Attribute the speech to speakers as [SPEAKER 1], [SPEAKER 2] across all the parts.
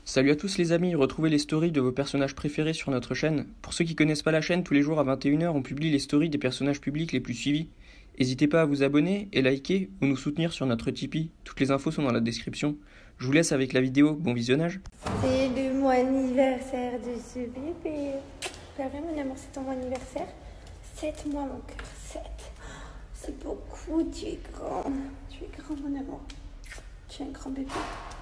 [SPEAKER 1] Salut à tous les amis, retrouvez les stories de vos personnages préférés sur notre chaîne. Pour ceux qui connaissent pas la chaîne, tous les jours à 21 h, on publie les stories des personnages publics les plus suivis. N'hésitez pas à vous abonner et liker ou nous soutenir sur notre Tipeee. Toutes les infos sont dans la description. Je vous laisse avec la vidéo, bon visionnage.
[SPEAKER 2] C'est le mois anniversaire de ce bébé. Pas vrai mon amour, c'est ton mois anniversaire? 7 mois mon cœur, 7. C'est beaucoup, tu es grand. Tu es grand mon amour. Tu es un grand bébé.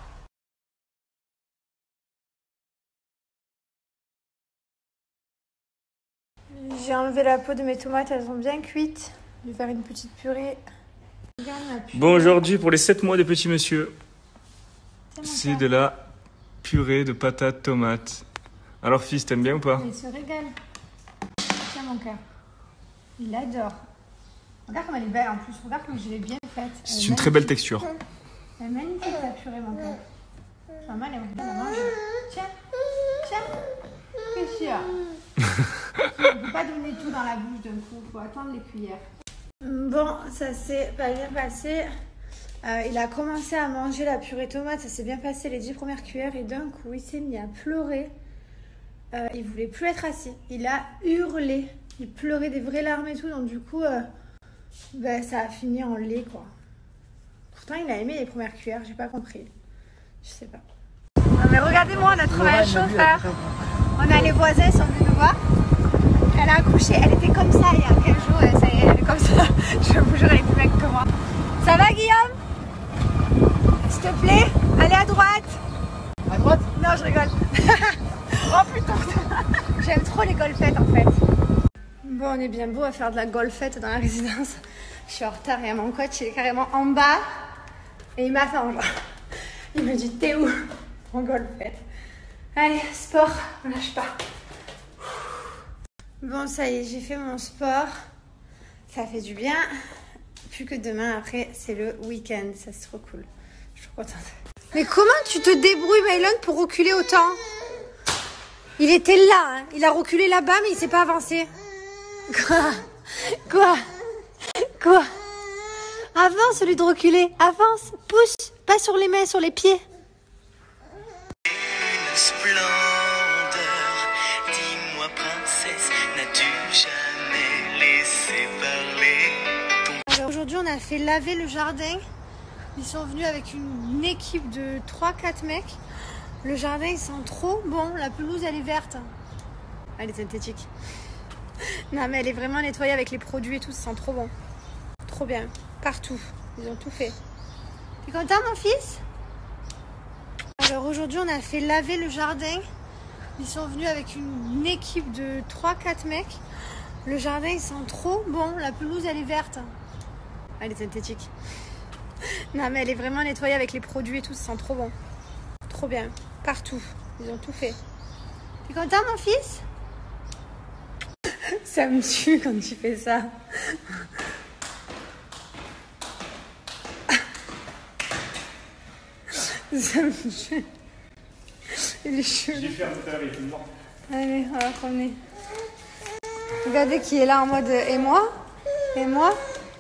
[SPEAKER 2] J'ai enlevé la peau de mes tomates, elles sont bien cuites. Je vais faire une petite purée.
[SPEAKER 3] Bon, aujourd'hui, pour les 7 mois des petits monsieur, c'est de la purée de patates tomates. Alors, fils, t'aimes bien ou pas?
[SPEAKER 2] Il se régale. Tiens, mon cœur. Il adore. Regarde comme elle est belle en plus. Regarde comme je l'ai bien faite.
[SPEAKER 3] C'est une très belle texture.
[SPEAKER 2] Elle est magnifique la purée, mon cœur. Maman, elle aime bien manger. Tiens, tiens. Qu'est-ce qu'il y a? On ne peut pas donner tout dans la bouche d'un coup. Il faut attendre les cuillères. Bon, ça s'est pas bien passé. Il a commencé à manger la purée tomate. Ça s'est bien passé les 10 premières cuillères. Et d'un coup, il s'est mis à pleurer. Il voulait plus être assis. Il a hurlé. Il pleurait des vraies larmes et tout. Donc du coup, ça a fini en lait, quoi. Pourtant, il a aimé les premières cuillères. J'ai pas compris. Je sais pas. Non, mais regardez-moi, on a trouvé un chauffeur. On a les voisins, ils sont venus nous voir. Elle a accouché. Elle était comme ça il y a 15 jours. Et ça y est, elle est comme ça. Je vous jure, elle est plus mec que moi. Ça va, Guillaume? S'il te plaît, allez à droite.
[SPEAKER 4] À droite?
[SPEAKER 2] Non, je rigole. Oh putain. J'aime trop les golfettes en fait. Bon, on est bien beau à faire de la golfette dans la résidence. Je suis en retard et mon coach il est carrément en bas. Et il m'attend. Il me dit t'es où? En golfette. Allez, sport, on lâche pas. Bon, ça y est, j'ai fait mon sport. Ça fait du bien. Plus que demain, après, c'est le week-end. Ça, c'est trop cool. Je suis trop contente. Mais comment tu te débrouilles, Maylon, pour reculer autant? Il était là, hein. Il a reculé là-bas, mais il s'est pas avancé. Quoi? Avance, au lieu de reculer. Avance, pousse. Pas sur les mains, sur les pieds.
[SPEAKER 5] Une splendeur, dis-moi princesse, n'as-tu jamais laissé parler ton...
[SPEAKER 2] Alors aujourd'hui on a fait laver le jardin. Ils sont venus avec une équipe de 3-4 mecs. Le jardin il sent trop bon, la pelouse elle est verte. Elle est synthétique. Non mais elle est vraiment nettoyée avec les produits et tout, ça sent trop bon. Trop bien, partout, ils ont tout fait. T'es content mon fils? Alors aujourd'hui on a fait laver le jardin. Ils sont venus avec une équipe de 3-4 mecs. Le jardin il sent trop bon, la pelouse elle est verte. Elle est synthétique. Non mais elle est vraiment nettoyée avec les produits et tout, ça sent trop bon. Trop bien, partout, ils ont tout fait. T'es content mon fils? Ça me tue quand tu fais ça. Ça me tue. Il est chelou.
[SPEAKER 3] J'ai fait un tout à l'heure, il est mort.
[SPEAKER 2] Allez, on va promener. Regardez qui est là en mode et moi? Et moi?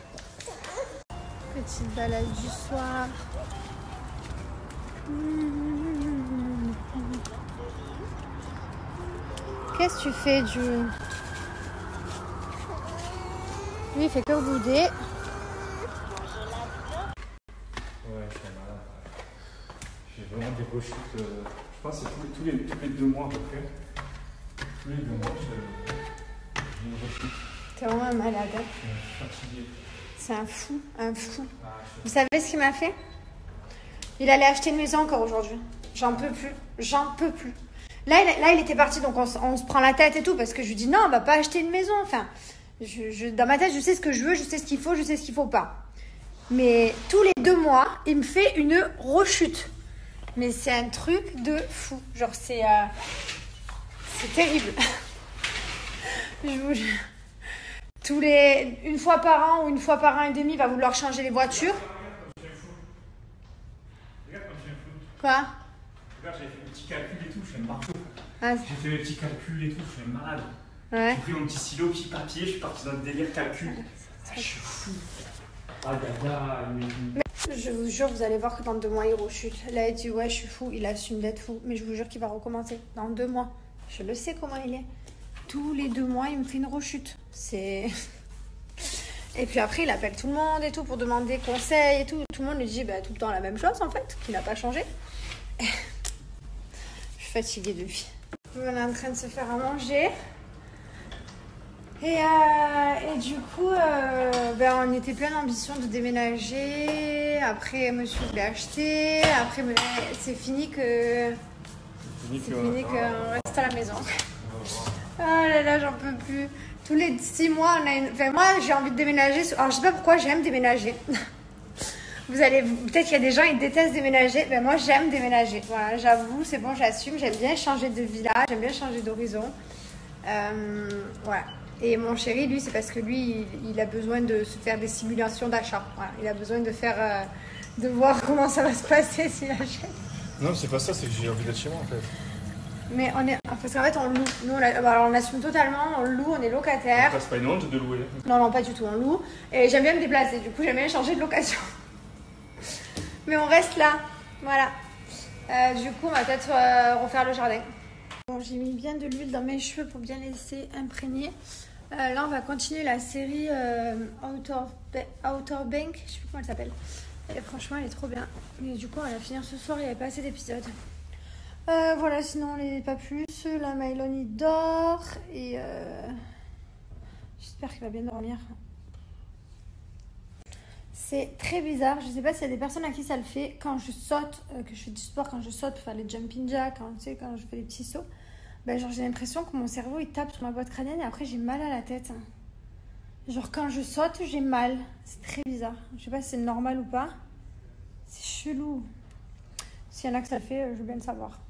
[SPEAKER 2] Petite balade du soir. Qu'est-ce que tu fais, Jules? Lui, il fait que bouder.
[SPEAKER 3] Ouais, je suis malade. J'ai vraiment des rechutes. Je pense que c'est tous les 2 mois à peu près. Tous les 2 mois, j'ai une rechute.
[SPEAKER 2] T'es vraiment un malade.
[SPEAKER 3] Je suis fatigué.
[SPEAKER 2] C'est un fou, un fou. Vous savez ce qu'il m'a fait? Il allait acheter une maison encore aujourd'hui. J'en peux plus. Là, il était parti, donc on se prend la tête et tout, parce que je lui dis non, on va pas acheter une maison. Enfin, dans ma tête, je sais ce que je veux, je sais ce qu'il faut, je sais ce qu'il faut pas. Mais tous les 2 mois, il me fait une rechute. Mais c'est un truc de fou. Genre, c'est terrible. Je vous jure. Une fois par an ou une fois par an et demi, il va vouloir changer les voitures.
[SPEAKER 3] Regarde quand je viens fou.
[SPEAKER 2] Quoi?
[SPEAKER 3] Regarde, j'ai fait mes petits calculs et tout, je suis un marteau.
[SPEAKER 2] Ah,
[SPEAKER 3] J'ai fait mes petits calculs et tout, je suis un malade.
[SPEAKER 2] ouais.
[SPEAKER 3] J'ai pris mon petit stylo, petit papier, je suis parti dans le délire calcul. Ah, je suis fou. Ah, dada,
[SPEAKER 2] Je vous jure, vous allez voir que dans 2 mois, il rechute. Là, il dit ouais, je suis fou, il assume d'être fou. Mais je vous jure qu'il va recommencer dans 2 mois. Je le sais comment il est. Tous les 2 mois, il me fait une rechute. C'est... Et puis après, il appelle tout le monde et tout pour demander conseil et tout. Tout le monde lui dit tout le temps la même chose en fait, qu'il n'a pas changé. Je suis fatiguée de lui. On est en train de se faire à manger. Et du coup, on était plein d'ambition de déménager. Après, monsieur voulait acheter. Après, c'est fini que... C'est fini qu'on reste à la maison. Oh là là, j'en peux plus. Tous les 6 mois, on a une... Enfin, moi, j'ai envie de déménager. Alors, je sais pas pourquoi j'aime déménager. Peut-être qu'il y a des gens qui détestent déménager. Moi, j'aime déménager. Voilà, j'avoue, c'est bon, j'assume. J'aime bien changer de village, j'aime bien changer d'horizon. Voilà. Et mon chéri, lui, c'est parce que lui, il a besoin de se faire des simulations d'achat. Voilà. Il a besoin de voir comment ça va se passer s'il achète.
[SPEAKER 3] Non, c'est pas ça, c'est que j'ai envie d'être chez moi en fait.
[SPEAKER 2] Mais parce qu'en fait, on loue. Nous, on assume totalement, on loue, on est locataire.
[SPEAKER 3] C'est pas une honte de louer.
[SPEAKER 2] Non, pas du tout, on loue. Et j'aime bien me déplacer, du coup, j'aime bien changer de location. Mais on reste là, voilà. Du coup, on va peut-être refaire le jardin. Bon, j'ai mis bien de l'huile dans mes cheveux pour bien laisser imprégner. Là, on va continuer la série Outer Bank, je sais plus comment elle s'appelle. Et franchement, elle est trop bien. Mais du coup, on va la finir ce soir, il n'y avait pas assez d'épisodes. Voilà, sinon, pas plus. Là, Mylon, il dort. Et j'espère qu'il va bien dormir. C'est très bizarre. Je sais pas s'il y a des personnes à qui ça le fait. Quand je saute, que je fais du sport, quand je saute pour faire les jumping jacks, quand je fais les petits sauts, genre j'ai l'impression que mon cerveau il tape sur ma boîte crânienne et après j'ai mal à la tête. Genre quand je saute, j'ai mal. C'est très bizarre. Je sais pas si c'est normal ou pas. C'est chelou. S'il y en a que ça le fait, je veux bien le savoir.